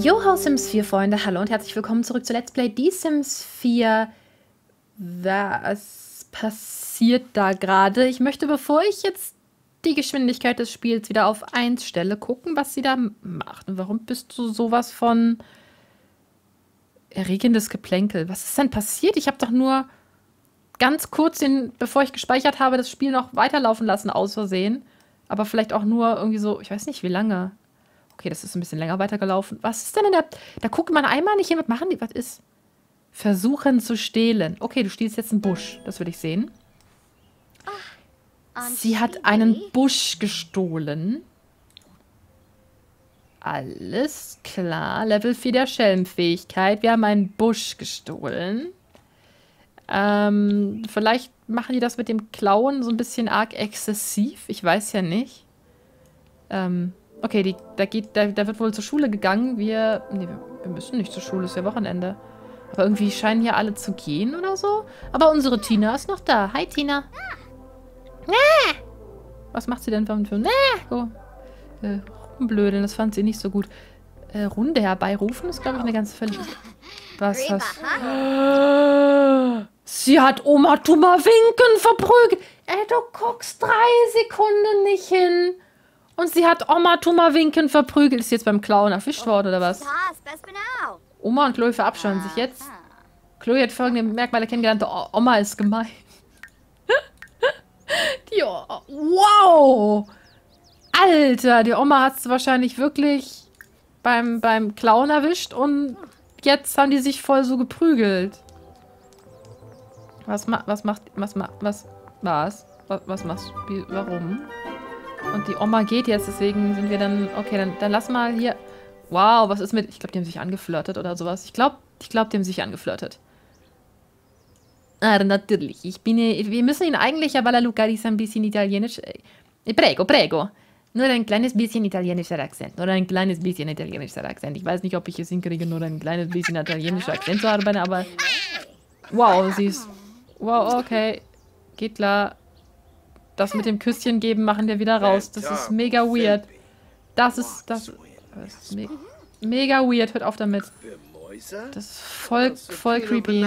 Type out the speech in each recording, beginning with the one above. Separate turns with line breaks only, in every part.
Joho Sims 4 Freunde, hallo und herzlich willkommen zurück zu Let's Play Die Sims 4. Was passiert da gerade? Ich möchte, bevor ich jetzt die Geschwindigkeit des Spiels wieder auf 1 stelle, gucken, was sie da macht. Und warum bist du sowas von erregendes Geplänkel? Was ist denn passiert? Ich habe doch nur ganz kurz, bevor ich gespeichert habe, das Spiel noch weiterlaufen lassen, aus Versehen. Aber vielleicht auch nur irgendwie so, ich weiß nicht, wie lange. Okay, das ist ein bisschen länger weitergelaufen. Was ist denn in der... Da guckt man einmal nicht hin, was machen die? Was ist? Versuchen zu stehlen. Okay, du stiehlst jetzt einen Busch. Das will ich sehen. Sie hat einen Busch gestohlen. Alles klar. Level 4 der Schelmfähigkeit. Wir haben einen Busch gestohlen. Vielleicht machen die das mit dem Klauen so ein bisschen arg exzessiv. Ich weiß ja nicht. Okay, da wird wohl zur Schule gegangen. Nee, wir müssen nicht zur Schule, es ist ja Wochenende. Aber irgendwie scheinen hier alle zu gehen oder so. Aber unsere Tina ist noch da. Hi, Tina. Was macht sie denn für einen Film? Rumblödeln, das fand sie nicht so gut. Runde herbeirufen ist, glaube ich, eine ganz völlig... Was? Sie hat Oma Tuma Winken verprügelt. Ey, du guckst 3 Sekunden nicht hin. Und sie hat Oma Tuma Winken verprügelt. Ist sie jetzt beim Klauen erwischt worden, oder was? Oma und Chloe verabscheuen sich jetzt. Chloe hat folgende Merkmale kennengelernt. Oma ist gemein. Wow! Alter, die Oma hat es wahrscheinlich wirklich beim Klauen erwischt und jetzt haben die sich voll so geprügelt. Was machst du? Warum? Und die Oma geht jetzt, deswegen sind wir dann... Okay, dann lass mal hier... Wow, was ist mit... Ich glaube, die haben sich angeflirtet oder sowas. Ich glaube, die haben sich angeflirtet. Ah, natürlich. Wir müssen ihn eigentlich, ja, weil Luca ist ein bisschen italienisch... Prego. Nur ein kleines bisschen italienischer Akzent. Nur ein kleines bisschen italienischer Akzent. Ich weiß nicht, ob ich es hinkriege, nur ein kleines bisschen italienischer Akzent zu arbeiten, aber... Wow, sie ist... Wow, okay. Geht klar. Das mit dem Küsschen geben machen wir wieder raus. Das ist mega weird. Das ist mega weird. Hört auf damit. Das ist voll creepy.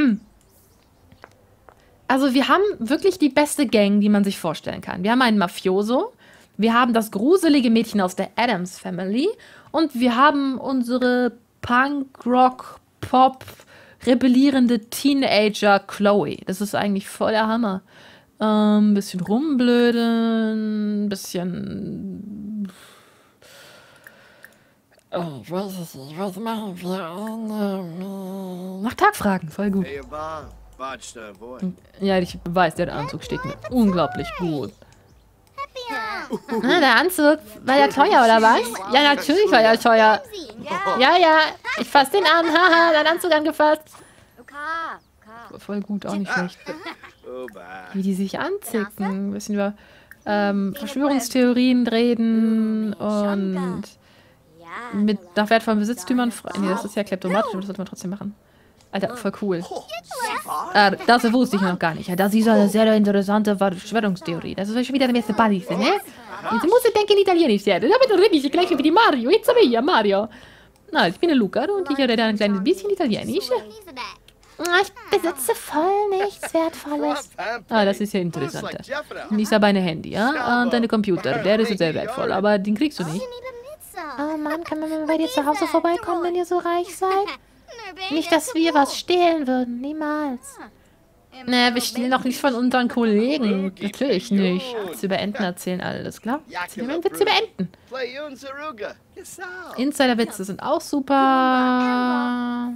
Also wir haben wirklich die beste Gang, die man sich vorstellen kann. Wir haben einen Mafioso. Wir haben das gruselige Mädchen aus der Addams Family. Und wir haben unsere Punk-Rock-Pop rebellierende Teenager Chloe. Das ist eigentlich voll der Hammer. Bisschen rumblödeln, bisschen... Oh, was machen wir? Nach Tag fragen, voll gut. Ja, ich weiß, der Anzug steht mir unglaublich gut. Ah, der Anzug, war der teuer, oder was? Ja, natürlich war er teuer. Ja, ich fass den an, haha, dein Anzug angefasst. Voll gut, auch nicht schlecht. Wie die sich anzicken. Ein bisschen über Verschwörungstheorien reden und nach wertvollen Besitztümern... Nee, das ist ja kleptomatisch, aber das sollte man trotzdem machen. Alter, voll cool. Das wusste ich noch gar nicht. Ja, das ist eine sehr interessante Verschwörungstheorie. Das ist schon wieder der erste Paris, ne? Jetzt muss ich denken, Italienisch werden. Damit rede ich gleich wie die Mario. Jetzt aber hier, Mario. Na, ich bin der Luca und ich rede ein kleines bisschen Italienisch. Ich besitze voll nichts Wertvolles. Ah, das ist ja interessant. Nicht aber ein Handy, ja? Und deine Computer, der ist sehr wertvoll, aber den kriegst du nicht. Oh Mann, kann man mal bei dir zu Hause vorbeikommen, wenn ihr so reich seid? Nicht, dass wir was stehlen würden, niemals. Naja, wir stehlen doch nicht von unseren Kollegen. Natürlich nicht. Witze über Enten erzählen alles, klar? Erzählen wir einen Witz über Enten. Insider-Witze sind auch super.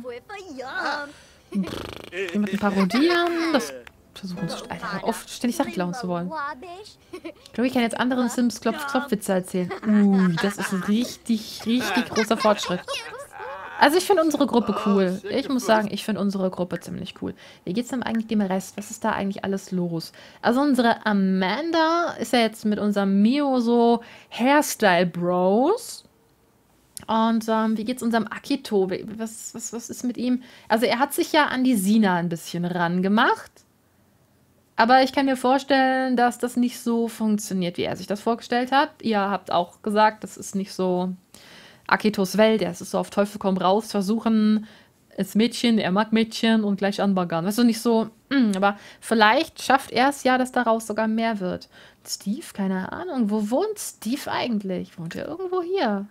Jemanden parodieren, das versuchen zu... Alter, hör auf, ständig Sachen klauen zu wollen. Ich glaube, ich kann jetzt anderen Sims Klopf-Klopf-Witze erzählen. Das ist ein richtig großer Fortschritt. Also ich finde unsere Gruppe cool. Ich muss sagen, ich finde unsere Gruppe ziemlich cool. Wie geht's denn eigentlich dem Rest? Was ist da eigentlich alles los? Also unsere Amanda ist ja jetzt mit unserem Mio so Hairstyle Bros. Und wie geht's unserem Akito? Was ist mit ihm? Also er hat sich ja an die Sina ein bisschen rangemacht. Aber ich kann mir vorstellen, dass das nicht so funktioniert, wie er sich das vorgestellt hat. Ihr habt auch gesagt, das ist nicht so Akitos Welt, er ist so auf Teufel komm raus, versuchen, ist Mädchen, er mag Mädchen und gleich anbaggern. Weißt du, nicht so, aber vielleicht schafft er es ja, dass daraus sogar mehr wird. Steve, keine Ahnung, wo wohnt Steve eigentlich? Wohnt er irgendwo hier?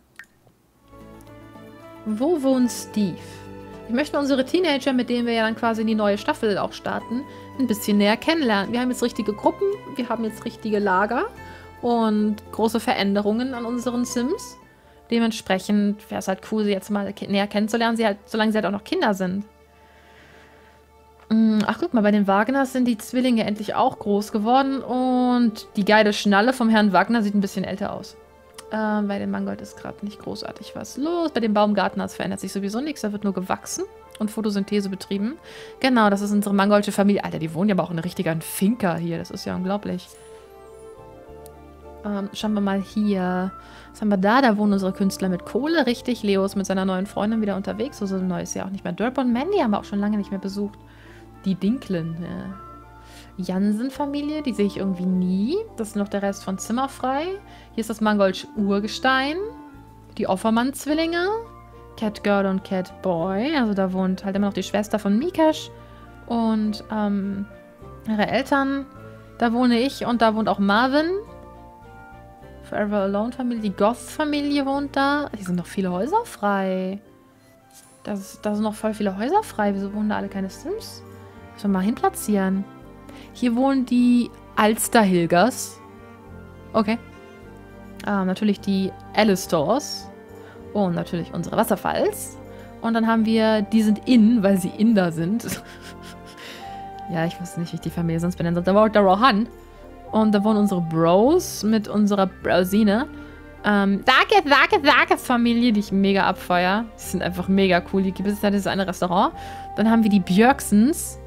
Wo wohnt Steve? Ich möchte unsere Teenager, mit denen wir ja dann quasi in die neue Staffel auch starten, ein bisschen näher kennenlernen. Wir haben jetzt richtige Gruppen, wir haben jetzt richtige Lager und große Veränderungen an unseren Sims. Dementsprechend wäre es halt cool, sie jetzt mal näher kennenzulernen, solange sie halt auch noch Kinder sind. Ach, guck mal, bei den Wagners sind die Zwillinge endlich auch groß geworden und die geile Schnalle vom Herrn Wagner sieht ein bisschen älter aus. Bei dem Mangold ist gerade nicht großartig was los. Bei dem Baumgartners verändert sich sowieso nichts. Da wird nur gewachsen und Photosynthese betrieben. Genau, das ist unsere mangoldsche Familie. Alter, die wohnen ja aber auch in einer richtigen Finca hier. Das ist ja unglaublich. Schauen wir mal hier. Was haben wir da? Da wohnen unsere Künstler mit Kohle. Richtig, Leo ist mit seiner neuen Freundin wieder unterwegs. So ein neues Jahr auch nicht mehr. Dirk und Mandy haben wir auch schon lange nicht mehr besucht. Die Dinklen, ja. Jansen-Familie, die sehe ich irgendwie nie. Das ist noch der Rest von Zimmerfrei. Hier ist das Mangoldsche Urgestein. Die Offermann-Zwillinge. Catgirl und Catboy. Also da wohnt halt immer noch die Schwester von Mikash. Und ihre Eltern. Da wohne ich und da wohnt auch Marvin. Forever Alone-Familie. Die Goth-Familie wohnt da. Hier sind noch viele Häuser frei. Da sind noch voll viele Häuser frei. Wieso wohnen da alle keine Sims? Müssen wir mal hinplatzieren. Hier wohnen die Alster-Hilgers. Okay. Natürlich die Alistors. Und natürlich unsere Wasserfalls. Und dann haben wir, die sind weil sie Inder sind. Ja, ich wusste nicht, wie ich die Familie sonst benennen soll. Da war der Rohan. Und da wohnen unsere Bros mit unserer Brosine. Darkes Familie, die ich mega abfeier. Die sind einfach mega cool. Die besitzen ja dieses eine Restaurant. Dann haben wir die Björksens.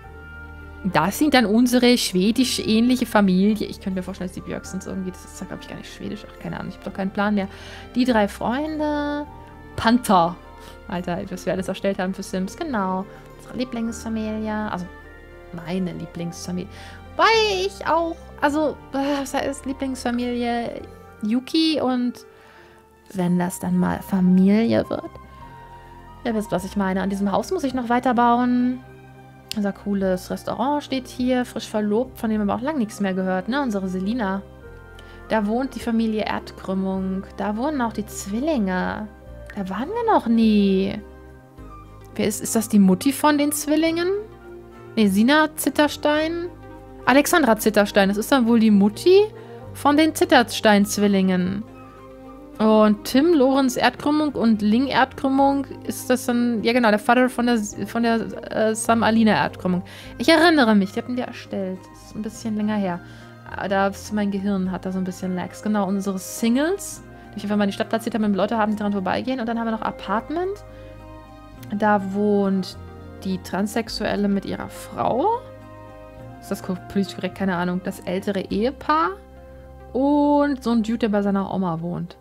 Das sind dann unsere schwedisch-ähnliche Familie. Ich könnte mir vorstellen, dass die Björksens irgendwie, das ist, glaube ich, gar nicht schwedisch. Ach, keine Ahnung, ich habe doch keinen Plan mehr. Die 3 Freunde. Panther. Alter, was wir alles erstellt haben für Sims. Genau. Unsere Lieblingsfamilie. Also, meine Lieblingsfamilie. Weil ich auch, also, was heißt Lieblingsfamilie? Yuki und wenn das dann mal Familie wird. Ihr wisst, was ich meine. An diesem Haus muss ich noch weiterbauen. Unser cooles Restaurant steht hier, frisch verlobt, von dem haben wir auch lange nichts mehr gehört, ne? Unsere Selina. Da wohnt die Familie Erdkrümmung. Da wohnen auch die Zwillinge. Da waren wir noch nie. Wer ist das die Mutti von den Zwillingen? Ne, Sina Zitterstein? Alexandra Zitterstein. Das ist dann wohl die Mutti von den Zitterstein-Zwillingen. Und Tim, Lorenz Erdkrümmung und Ling Erdkrümmung ist das dann, ja genau, der Vater von der Sam Alina Erdkrümmung. Ich erinnere mich, die hatten wir erstellt. Das ist ein bisschen länger her. Mein Gehirn hat da so ein bisschen Lags. Genau, unsere Singles, die ich einfach mal in die Stadt platziert habe, mit Leute haben, die dran vorbeigehen. Und dann haben wir noch Apartment. Da wohnt die Transsexuelle mit ihrer Frau. Ist das politisch korrekt? Keine Ahnung. Das ältere Ehepaar. Und so ein Dude, der bei seiner Oma wohnt.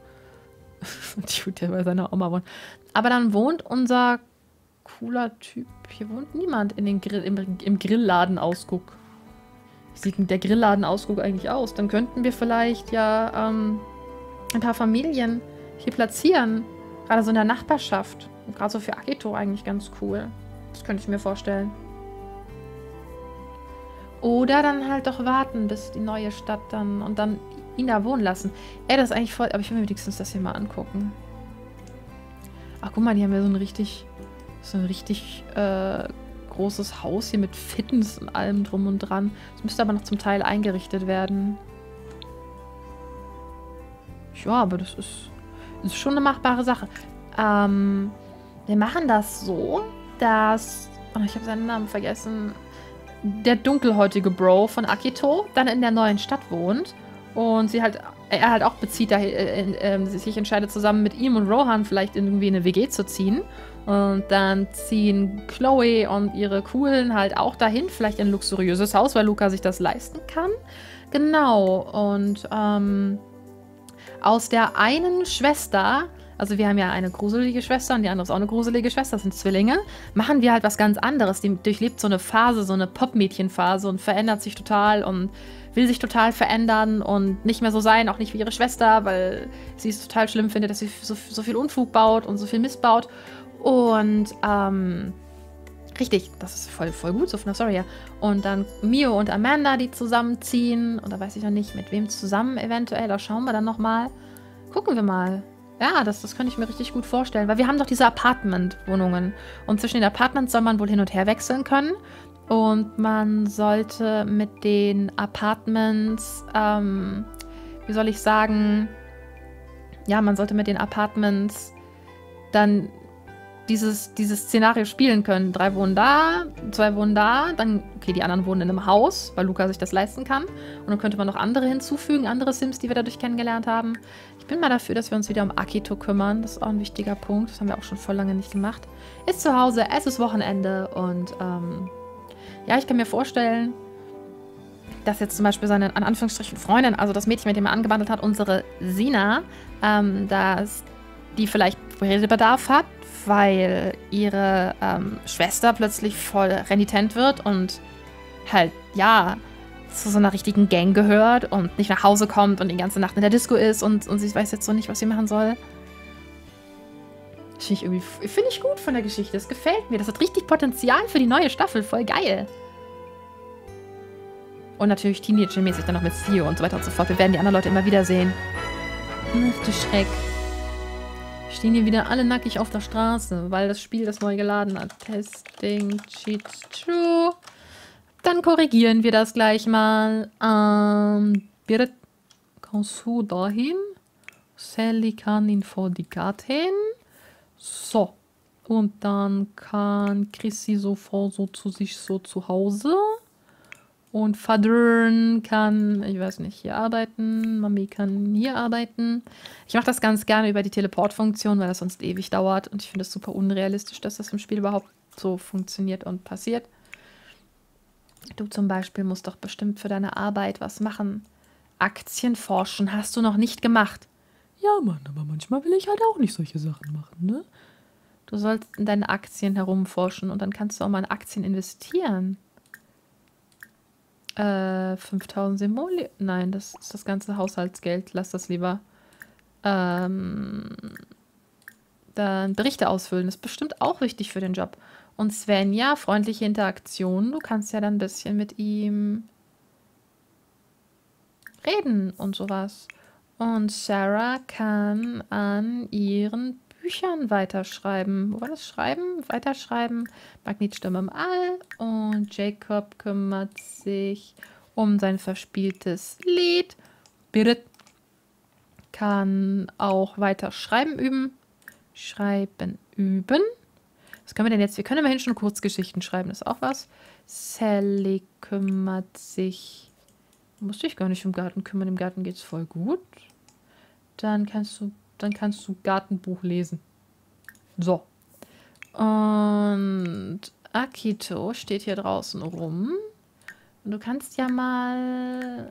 Aber dann wohnt unser cooler Typ. Hier wohnt niemand in den im Grillladen-Ausguck. Wie sieht denn der Grillladen-Ausguck eigentlich aus? Dann könnten wir vielleicht ja ein paar Familien hier platzieren. Gerade so in der Nachbarschaft. Und gerade so für Akito eigentlich ganz cool. Das könnte ich mir vorstellen. Oder dann halt doch warten, bis die neue Stadt dann und dann ihn da wohnen lassen. Ey, das ist eigentlich voll... Aber ich will mir wenigstens das hier mal angucken. Ach, guck mal, die haben ja so ein richtig großes Haus hier mit Fitness und allem drum und dran. Das müsste aber noch zum Teil eingerichtet werden. Ja, aber das ist schon eine machbare Sache. Wir machen das so, dass... Oh, ich habe seinen Namen vergessen. Der dunkelhäutige Bro von Akito dann in der neuen Stadt wohnt. Und er halt auch bezieht, sich entscheidet, zusammen mit ihm und Rohan vielleicht irgendwie in eine WG zu ziehen. Und dann ziehen Chloe und ihre Coolen halt auch dahin, vielleicht in ein luxuriöses Haus, weil Luca sich das leisten kann. Genau. Und aus der einen Schwester Also wir haben ja eine gruselige Schwester und die andere ist auch eine gruselige Schwester. Das sind Zwillinge. Machen wir halt was ganz anderes. Die durchlebt so eine Phase, so eine Pop-Mädchen-Phase und verändert sich total und will sich total verändern und nicht mehr so sein, auch nicht wie ihre Schwester, weil sie es total schlimm findet, dass sie so viel Unfug baut und so viel Mist baut. Und, richtig, das ist voll gut so von der Story her. Und dann Mio und Amanda, die zusammenziehen. Und da weiß ich noch nicht, mit wem zusammen eventuell. Da schauen wir dann nochmal. Gucken wir mal. Ja, das könnte ich mir richtig gut vorstellen. Weil wir haben doch diese Apartment-Wohnungen. Und zwischen den Apartments soll man wohl hin und her wechseln können. Und man sollte mit den Apartments, wie soll ich sagen, ja, man sollte mit den Apartments dann dieses Szenario spielen können. 3 wohnen da, 2 wohnen da, dann, okay, die anderen wohnen in einem Haus, weil Luca sich das leisten kann. Und dann könnte man noch andere hinzufügen, andere Sims, die wir dadurch kennengelernt haben. Ich bin mal dafür, dass wir uns wieder um Akito kümmern. Das ist auch ein wichtiger Punkt. Das haben wir auch schon voll lange nicht gemacht. Ist zu Hause, es ist Wochenende und, ja, ich kann mir vorstellen, dass jetzt zum Beispiel seine, an Anführungsstrichen, Freundin, also das Mädchen, mit dem er angebandelt hat, unsere Sina, dass die vielleicht Redebedarf hat, weil ihre Schwester plötzlich voll renitent wird und halt, ja, zu so einer richtigen Gang gehört und nicht nach Hause kommt und die ganze Nacht in der Disco ist und sie weiß jetzt so nicht, was sie machen soll. Das finde ich gut von der Geschichte. Das gefällt mir. Das hat richtig Potenzial für die neue Staffel. Voll geil. Und natürlich Teenager-mäßig dann noch mit Theo und so weiter und so fort. Wir werden die anderen Leute immer wieder sehen. Ach du Schreck. Stehen hier wieder alle nackig auf der Straße, weil das Spiel das neu geladen hat. Testing, Cheats, True. Dann korrigieren wir das gleich mal. Birgit, kannst du dahin? Sally kann ihn vor die Garten. So. Und dann kann Chrissy sofort so zu sich so zu Hause. Und Vater kann, ich weiß nicht, hier arbeiten. Mami kann hier arbeiten. Ich mache das ganz gerne über die Teleportfunktion, weil das sonst ewig dauert. Und ich finde es super unrealistisch, dass das im Spiel überhaupt so funktioniert und passiert. Du zum Beispiel musst doch bestimmt für deine Arbeit was machen. Aktien forschen hast du noch nicht gemacht. Ja, Mann, aber manchmal will ich halt auch nicht solche Sachen machen, ne? Du sollst in deine Aktien herumforschen und dann kannst du auch mal in Aktien investieren. 5000 Simoleon. Nein, das ist das ganze Haushaltsgeld. Lass das lieber. Dann Berichte ausfüllen. Das ist bestimmt auch wichtig für den Job. Und Svenja, freundliche Interaktion. Du kannst ja dann ein bisschen mit ihm reden und sowas. Und Sarah kann an ihren Büchern weiterschreiben. Wo war das? Schreiben? Weiterschreiben. Magnetstimme im All. Und Jacob kümmert sich um sein verspieltes Lied. Birgit kann auch weiter Schreiben üben. Schreiben üben. Was können wir denn jetzt? Wir können immerhin schon Kurzgeschichten schreiben. Das ist auch was. Sally kümmert sich. Musste ich gar nicht um Garten kümmern. Im Garten geht es voll gut. Dann kannst du Gartenbuch lesen. So. Und Akito steht hier draußen rum. Und du kannst ja mal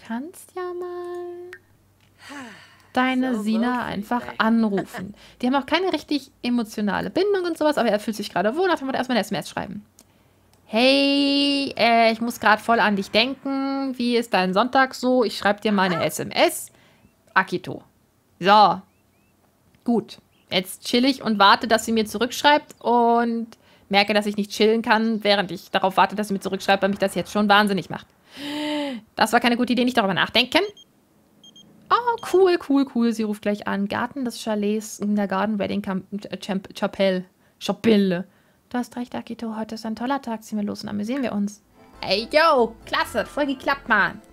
deine Sina einfach anrufen. Die haben auch keine richtig emotionale Bindung und sowas, aber er fühlt sich gerade wohl, nachdem wir erstmal eine SMS schreiben. Hey, ich muss gerade voll an dich denken. Wie ist dein Sonntag so? Ich schreibe dir mal eine SMS. Akito. So. Gut. Jetzt chill ich und warte, dass sie mir zurückschreibt und merke, dass ich nicht chillen kann, während ich darauf warte, dass sie mir zurückschreibt, weil mich das jetzt schon wahnsinnig macht. Das war keine gute Idee, nicht darüber nachdenken. Oh, cool. Sie ruft gleich an. Garten des Chalets in der Garden Wedding Chapelle. Du hast recht, Akito. Heute ist ein toller Tag. Ziehen wir los und amüsieren wir uns. Ey, yo, klasse. Voll geklappt, Mann.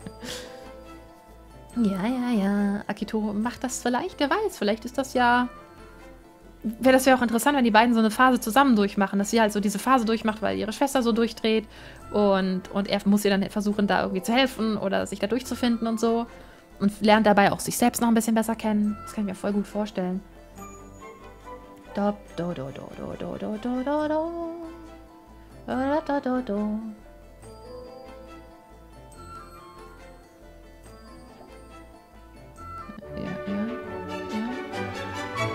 Ja. Akito macht das vielleicht. Wer weiß, vielleicht ist das ja... Wäre das ja auch interessant, wenn die beiden so eine Phase zusammen durchmachen. Dass sie halt so diese Phase durchmacht, weil ihre Schwester so durchdreht. Und er muss ihr dann versuchen, da irgendwie zu helfen oder sich da durchzufinden und so. Und lernt dabei auch sich selbst noch ein bisschen besser kennen. Das kann ich mir voll gut vorstellen. Do, do, do, do, do, do, do, do, do. Do, do, do, do. Ja.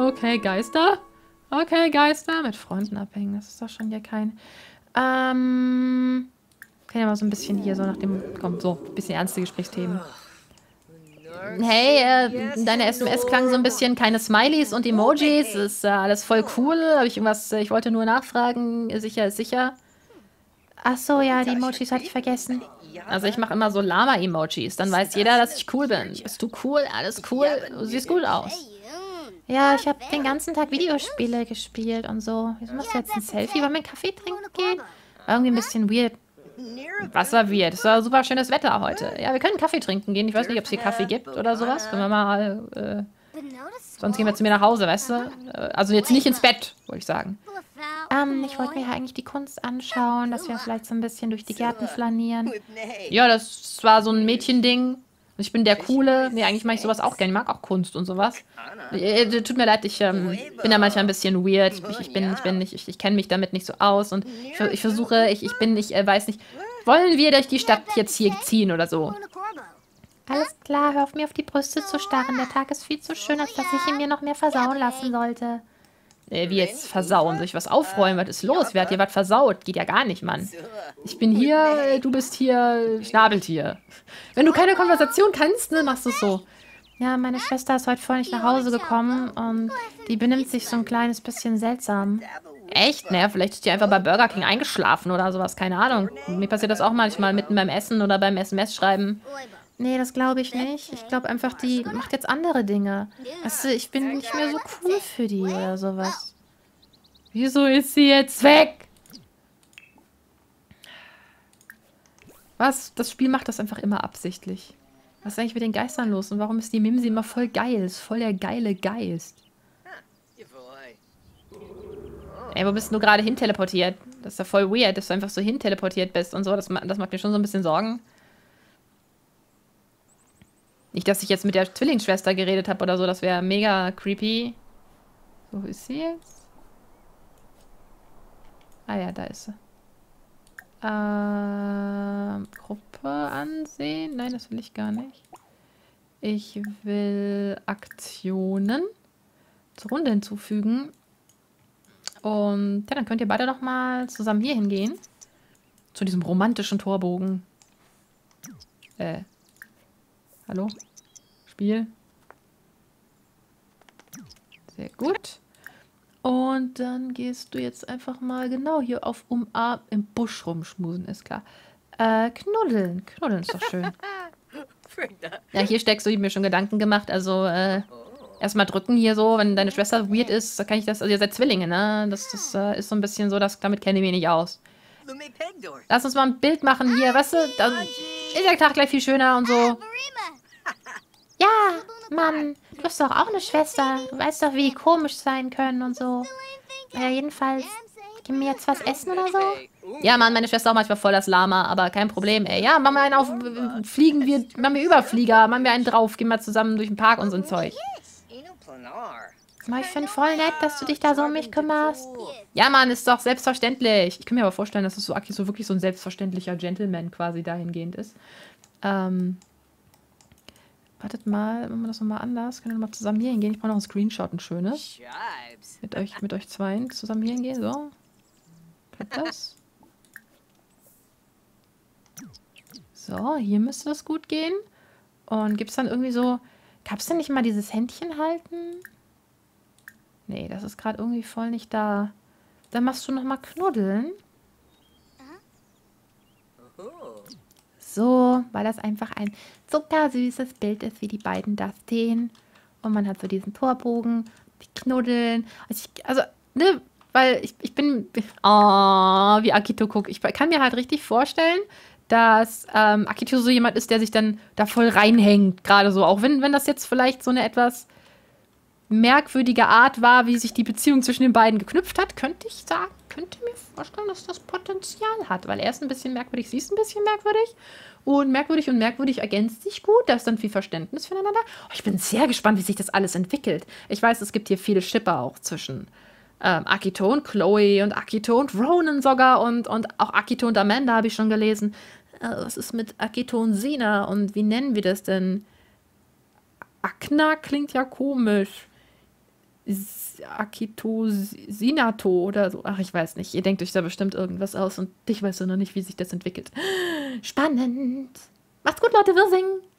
Okay, Geister. Okay, Geister. Mit Freunden abhängen. Das ist doch schon ja kein... Können ja mal so ein bisschen hier so nach dem... Komm, so, ein bisschen ernste Gesprächsthemen. Hey, deine SMS klang so ein bisschen keine Smileys und Emojis. Ist alles voll cool. Habe ich irgendwas... Ich wollte nur nachfragen. Sicher ist sicher. Ach so, ja, die Emojis hatte ich vergessen. Also ich mache immer so Lama-Emojis. Dann weiß jeder, dass ich cool bin. Bist du cool? Alles cool? Du siehst gut aus. Ja, ich habe den ganzen Tag Videospiele gespielt und so. Wieso machst du jetzt ein Selfie? Wollen wir einen Kaffee trinken gehen? War irgendwie ein bisschen weird. Was war weird? Es war super schönes Wetter heute. Ja, wir können Kaffee trinken gehen. Ich weiß nicht, ob es hier Kaffee gibt oder sowas. Können wir mal... sonst gehen wir zu mir nach Hause, weißt du? Also jetzt nicht ins Bett, wollte ich sagen. Ich wollte mir ja eigentlich die Kunst anschauen, dass wir vielleicht so ein bisschen durch die Gärten flanieren. Ja, das war so ein Mädchending. Ich bin der Coole. Nee, eigentlich mache ich sowas auch gerne. Ich mag auch Kunst und sowas. Tut mir leid, ich bin da manchmal ein bisschen weird. Ich kenne mich damit nicht so aus. Und ich versuche, ich weiß nicht. Wollen wir durch die Stadt jetzt hier ziehen oder so? Alles klar, hör auf mir auf die Brüste zu starren. Der Tag ist viel zu schön, als dass ich ihn mir noch mehr versauen lassen sollte. Wie jetzt versauen? Soll ich was aufräumen? Was ist los? Wer hat hier was versaut? Geht ja gar nicht, Mann. Ich bin hier, du bist hier, Schnabeltier. Wenn du keine Konversation kannst, ne, machst du es so. Ja, meine Schwester ist heute vorhin nicht nach Hause gekommen und die benimmt sich so ein kleines bisschen seltsam. Echt? Naja, vielleicht ist die einfach bei Burger King eingeschlafen oder sowas, keine Ahnung. Mir passiert das auch manchmal mitten beim Essen oder beim SMS-Schreiben. Nee, das glaube ich nicht. Ich glaube einfach, die macht jetzt andere Dinge. Weißt du, ich bin nicht mehr so cool für die oder sowas. Wieso ist sie jetzt weg? Was? Das Spiel macht das einfach immer absichtlich. Was ist eigentlich mit den Geistern los? Und warum ist die Mimsi immer voll geil? Ist voll der geile Geist. Ey, wo bist du gerade hin teleportiert? Das ist ja voll weird, dass du einfach so hin teleportiert bist und so. Das macht mir schon so ein bisschen Sorgen. Nicht, dass ich jetzt mit der Zwillingsschwester geredet habe oder so. Das wäre mega creepy. So, wo ist sie jetzt? Ah ja, da ist sie. Gruppe ansehen? Nein, das will ich gar nicht. Ich will Aktionen zur Runde hinzufügen. Und ja, dann könnt ihr beide noch mal zusammen hier hingehen. Zu diesem romantischen Torbogen. Hallo? Spiel. Sehr gut. Und dann gehst du jetzt einfach mal genau hier auf Umarmen, im Busch rumschmusen, ist klar. Knuddeln. Knuddeln ist doch schön. Ja, hier steckst du, mir schon Gedanken gemacht. Also, erstmal drücken hier so, wenn deine Schwester weird ist, da kann ich das, also ihr seid Zwillinge, ne? Das ist so ein bisschen so, damit kenne ich mich nicht aus. Lass uns mal ein Bild machen hier, weißt du? Dann ist der Tag gleich viel schöner und so. Ja, Mann, du hast doch auch eine Schwester. Du weißt doch, wie die komisch sein können und so. Ja, jedenfalls, gib mir jetzt was essen oder so? Ja, Mann, meine Schwester auch manchmal voll das Lama, aber kein Problem, ey. Ja, machen wir einen auf, machen wir Überflieger, machen wir einen drauf, gehen wir zusammen durch den Park und so ein Zeug. Ich finde voll nett, dass du dich da so um mich kümmerst. Ja, Mann, ist doch selbstverständlich. Ich kann mir aber vorstellen, dass es so Aki so wirklich so ein selbstverständlicher Gentleman quasi dahingehend ist. Wartet mal, machen wir das nochmal anders. Können wir nochmal zusammen hier hingehen? Ich brauche noch ein Screenshot, ein schönes. Mit euch zweien zusammen hier hingehen, so. Klappt das? So, hier müsste das gut gehen. Und gibt es dann irgendwie so... Gab es denn nicht mal dieses Händchen halten? Nee, das ist gerade irgendwie voll nicht da. Dann machst du nochmal knuddeln. So, weil das einfach ein zuckersüßes Bild ist, wie die beiden da stehen. Und man hat so diesen Torbogen, die knuddeln. Also, ne, weil ich bin... Oh, wie Akito guckt. Ich kann mir halt richtig vorstellen, dass Akito so jemand ist, der sich dann da voll reinhängt. Gerade so. Auch wenn das jetzt vielleicht so eine etwas merkwürdige Art war, wie sich die Beziehung zwischen den beiden geknüpft hat, könnte mir vorstellen, dass das Potenzial hat. Weil er ist ein bisschen merkwürdig, sie ist ein bisschen merkwürdig. Und merkwürdig ergänzt sich gut. Da ist dann viel Verständnis füreinander. Oh, ich bin sehr gespannt, wie sich das alles entwickelt. Ich weiß, es gibt hier viele Shipper auch zwischen Akito und Chloe und Akito und Ronan sogar und auch Akito und Amanda habe ich schon gelesen. Was ist mit Akito und Sina und wie nennen wir das denn? Akna klingt ja komisch. Akito Sinato oder so. Ach, ich weiß nicht. Ihr denkt euch da bestimmt irgendwas aus und ich weiß ja noch nicht, wie sich das entwickelt. Spannend. Macht's gut, Leute. Wir singen.